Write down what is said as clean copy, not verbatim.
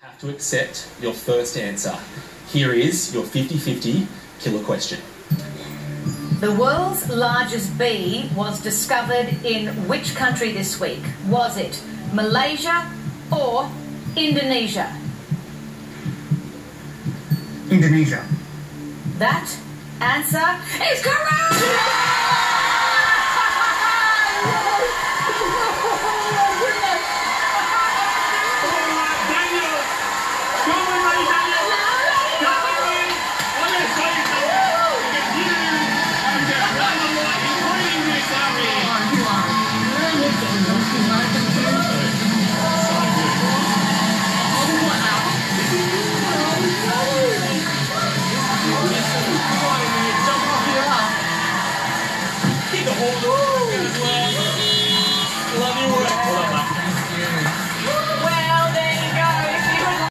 Have to accept your first answer. Here is your 50-50 killer question. The world's largest bee was discovered in which country this week? Was it Malaysia or Indonesia? Indonesia. That answer is correct!